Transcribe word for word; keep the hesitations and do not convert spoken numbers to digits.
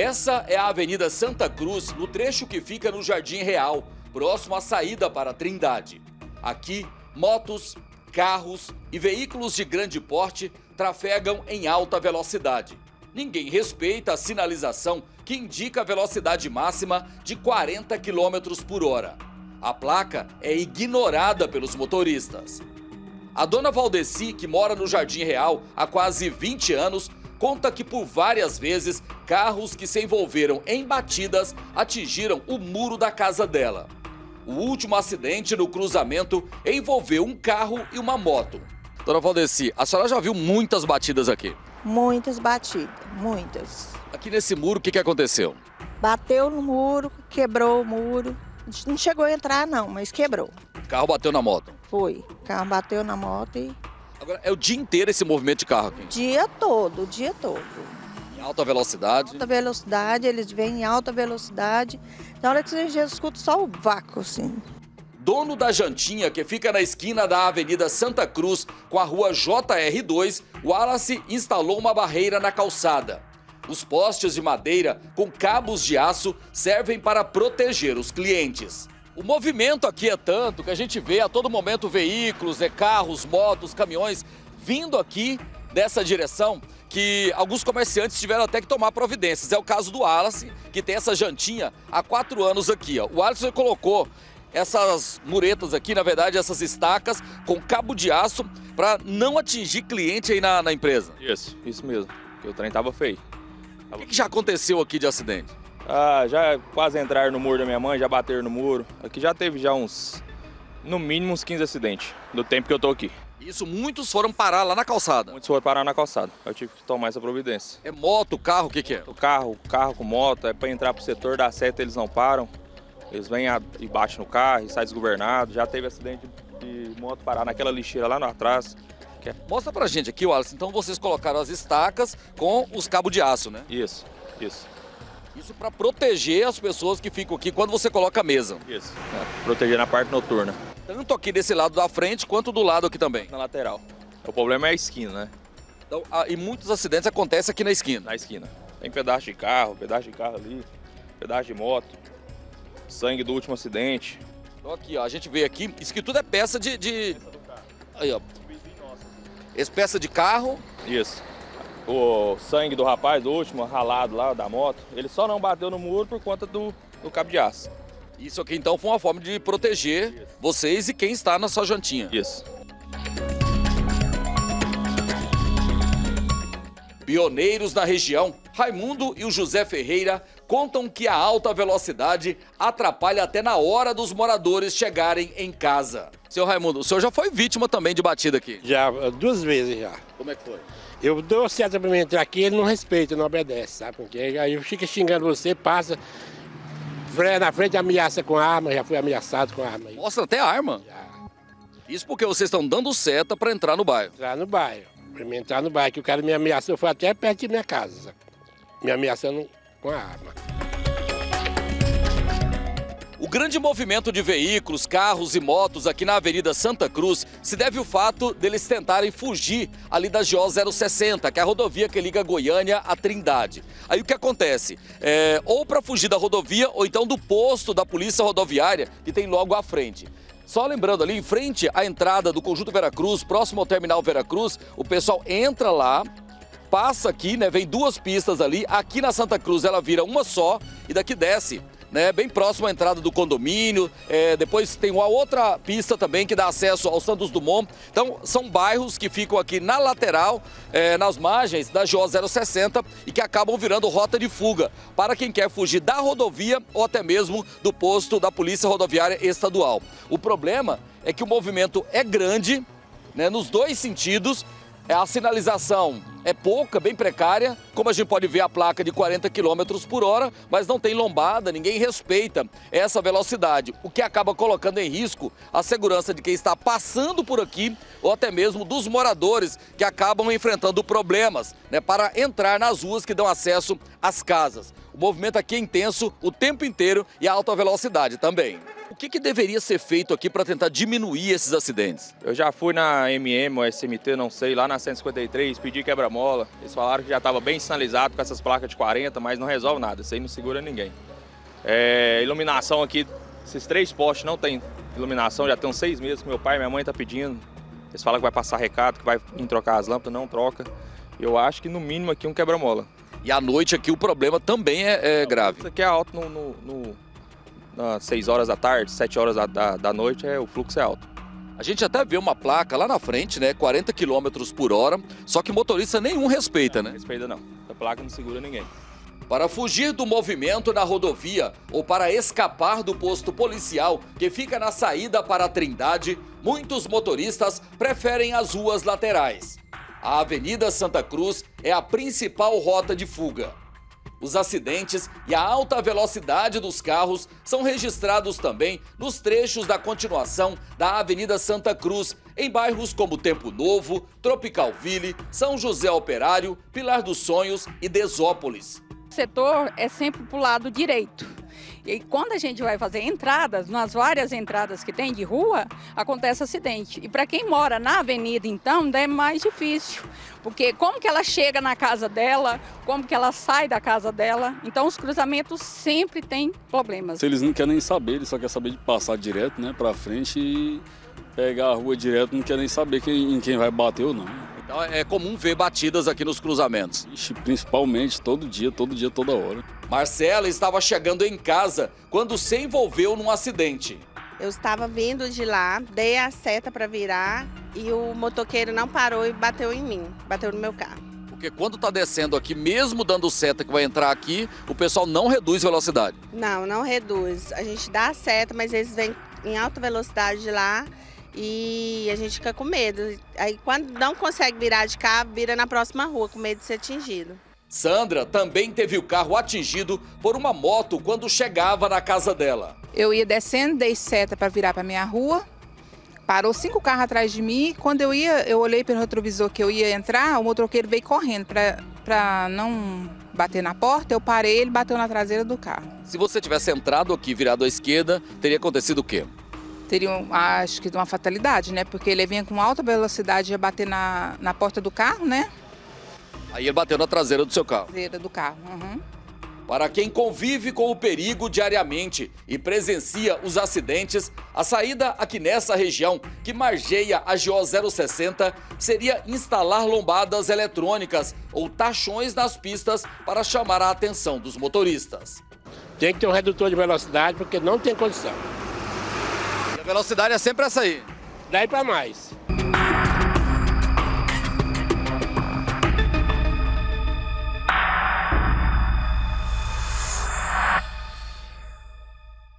Essa é a Avenida Santa Cruz, no trecho que fica no Jardim Real, próximo à saída para a Trindade. Aqui, motos, carros e veículos de grande porte trafegam em alta velocidade. Ninguém respeita a sinalização que indica a velocidade máxima de quarenta quilômetros por hora. A placa é ignorada pelos motoristas. A dona Valdeci, que mora no Jardim Real há quase vinte anos, conta que por várias vezes carros que se envolveram em batidas atingiram o muro da casa dela. O último acidente no cruzamento envolveu um carro e uma moto. Dona Valdeci, a senhora já viu muitas batidas aqui? Muitas batidas, muitas. Aqui nesse muro, o que, que aconteceu? Bateu no muro, quebrou o muro. Não chegou a entrar não, mas quebrou. O carro bateu na moto? Foi. O carro bateu na moto e... Agora, é o dia inteiro esse movimento de carro aqui? Dia todo, o dia todo. Em alta velocidade? Alta velocidade, eles vêm em alta velocidade. Na hora que você já escuta só o vácuo, assim. Dono da Jantinha, que fica na esquina da Avenida Santa Cruz com a rua J R dois, Wallace instalou uma barreira na calçada. Os postes de madeira com cabos de aço servem para proteger os clientes. O movimento aqui é tanto que a gente vê a todo momento veículos, carros, motos, caminhões vindo aqui dessa direção, que alguns comerciantes tiveram até que tomar providências. É o caso do Wallace, que tem essa jantinha há quatro anos aqui. Ó. O Wallace colocou essas muretas aqui, na verdade, essas estacas com cabo de aço para não atingir cliente aí na, na empresa. Isso, isso mesmo, porque o trem tava feio. O que, que já aconteceu aqui de acidente? Ah, já quase entraram no muro da minha mãe, já bateram no muro. Aqui já teve já uns, no mínimo uns quinze acidentes, no tempo que eu tô aqui. Isso, muitos foram parar lá na calçada? Muitos foram parar na calçada, eu tive que tomar essa providência. É moto, carro, o que que é? O carro, carro com moto, é para entrar pro setor, dá certo, eles não param. Eles vêm e batem no carro e saem desgovernados. Já teve acidente de moto parar naquela lixeira lá no atrás. É... Mostra pra gente aqui, Wallace, então vocês colocaram as estacas com os cabos de aço, né? Isso, isso. Isso para proteger as pessoas que ficam aqui quando você coloca a mesa. Isso, é, proteger na parte noturna. Tanto aqui desse lado da frente, quanto do lado aqui também. Na lateral. O problema é a esquina, né? Então, ah, e muitos acidentes acontecem aqui na esquina. Na esquina. Tem pedaço de carro, pedaço de carro ali, pedaço de moto, sangue do último acidente. Então aqui, ó, a gente vê aqui, isso aqui tudo é peça de... de... Peça do carro. Aí, ó. Esse peça de carro. Isso. O sangue do rapaz, do último, ralado lá, da moto, ele só não bateu no muro por conta do, do cabo de aço. Isso aqui, então, foi uma forma de proteger Isso. vocês e quem está na sua jantinha. Isso. Pioneiros na região, Raimundo e o José Ferreira contam que a alta velocidade atrapalha até na hora dos moradores chegarem em casa. Seu Raimundo, o senhor já foi vítima também de batida aqui? Já, duas vezes já. Como é que foi? Eu dou seta pra mim entrar aqui, ele não respeita, não obedece, sabe? Porque aí fica xingando você, passa, freia na frente, ameaça com arma, já fui ameaçado com arma. Mostra até arma? Já. Isso porque vocês estão dando seta para entrar no bairro? Entrar no bairro, pra mim entrar no bairro, que o cara me ameaçou, foi até perto de minha casa, sabe? Me ameaçando com a arma. O grande movimento de veículos, carros e motos aqui na Avenida Santa Cruz se deve ao fato deles tentarem fugir ali da G O zero sessenta, que é a rodovia que liga Goiânia à Trindade. Aí o que acontece? É, ou para fugir da rodovia ou então do posto da Polícia Rodoviária que tem logo à frente. Só lembrando ali, em frente à entrada do Conjunto Veracruz, próximo ao Terminal Veracruz, o pessoal entra lá, passa aqui, né, vem duas pistas ali, aqui na Santa Cruz ela vira uma só e daqui desce, né, bem próximo à entrada do condomínio, é, depois tem uma outra pista também que dá acesso ao Santos Dumont. Então são bairros que ficam aqui na lateral, é, nas margens da G O zero sessenta e que acabam virando rota de fuga para quem quer fugir da rodovia ou até mesmo do posto da Polícia Rodoviária Estadual. O problema é que o movimento é grande, né, nos dois sentidos. A sinalização é pouca, bem precária, como a gente pode ver a placa de quarenta quilômetros por hora, mas não tem lombada, ninguém respeita essa velocidade, o que acaba colocando em risco a segurança de quem está passando por aqui ou até mesmo dos moradores que acabam enfrentando problemas, né, para entrar nas ruas que dão acesso às casas. O movimento aqui é intenso o tempo inteiro e a alta velocidade também. O que, que deveria ser feito aqui para tentar diminuir esses acidentes? Eu já fui na M M ou S M T, não sei, lá na cento e cinquenta e três, pedi quebra-mola. Eles falaram que já estava bem sinalizado com essas placas de quarenta, mas não resolve nada, isso aí não segura ninguém. É, iluminação aqui, esses três postes não tem iluminação, já tem uns seis meses que meu pai e minha mãe estão pedindo. Eles falam que vai passar recado, que vai vir trocar as lâmpadas, não troca. Eu acho que no mínimo aqui um quebra-mola. E à noite aqui o problema também é, é grave. Isso aqui é alto no, no, no, nas seis horas da tarde, sete horas da, da, da noite, é, o fluxo é alto. A gente até vê uma placa lá na frente, né, quarenta quilômetros por hora, só que motorista nenhum respeita, né? Não respeita não, a placa não segura ninguém. Para fugir do movimento na rodovia ou para escapar do posto policial que fica na saída para a Trindade, muitos motoristas preferem as ruas laterais. A Avenida Santa Cruz é a principal rota de fuga. Os acidentes e a alta velocidade dos carros são registrados também nos trechos da continuação da Avenida Santa Cruz, em bairros como Tempo Novo, Tropicalville, São José Operário, Pilar dos Sonhos e Desópolis. O setor é sempre para o lado direito. E quando a gente vai fazer entradas, nas várias entradas que tem de rua, acontece acidente. E para quem mora na avenida, então, é mais difícil. Porque como que ela chega na casa dela, como que ela sai da casa dela. Então, os cruzamentos sempre têm problemas. Eles não querem nem saber, eles só querem saber de passar direto, né, para frente e pegar a rua direto, não querem nem saber quem, em quem vai bater ou não. Então é comum ver batidas aqui nos cruzamentos. Ixi, principalmente, todo dia, todo dia, toda hora. Marcela estava chegando em casa quando se envolveu num acidente. Eu estava vindo de lá, dei a seta para virar e o motoqueiro não parou e bateu em mim, bateu no meu carro. Porque quando está descendo aqui, mesmo dando seta que vai entrar aqui, o pessoal não reduz velocidade. Não, não reduz. A gente dá a seta, mas eles vêm em alta velocidade de lá. E a gente fica com medo. Aí quando não consegue virar de cá, vira na próxima rua, com medo de ser atingido. Sandra também teve o carro atingido por uma moto quando chegava na casa dela. Eu ia descendo, dei seta para virar para minha rua, parou cinco carros atrás de mim. Quando eu ia, eu olhei pelo retrovisor que eu ia entrar, o motoqueiro veio correndo para não bater na porta. Eu parei, ele bateu na traseira do carro. Se você tivesse entrado aqui, virado à esquerda, teria acontecido o quê? Teria, acho que, uma fatalidade, né? Porque ele vinha com alta velocidade, ia bater na, na porta do carro, né? Aí ele bateu na traseira do seu carro. Traseira do carro, uhum. Para quem convive com o perigo diariamente e presencia os acidentes, a saída aqui nessa região, que margeia a G O zero sessenta, seria instalar lombadas eletrônicas ou tachões nas pistas para chamar a atenção dos motoristas. Tem que ter um redutor de velocidade porque não tem condição. A velocidade é sempre essa aí. Daí para mais.